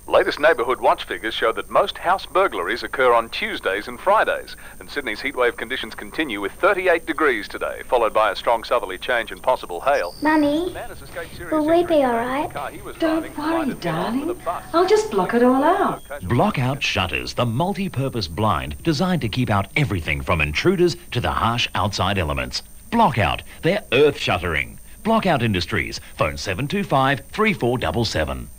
Latest neighbourhood watch figures show that most house burglaries occur on Tuesdays and Fridays, and Sydney's heatwave conditions continue with 38 degrees today, followed by a strong southerly change and possible hail. Mummy, will we be alright? Don't worry, darling. I'll just block it all out. Blockout Shutters, the multi-purpose blind designed to keep out everything from intruders to the harsh outside elements. Blockout, they're earth-shattering. Blockout Industries, phone 725 3477.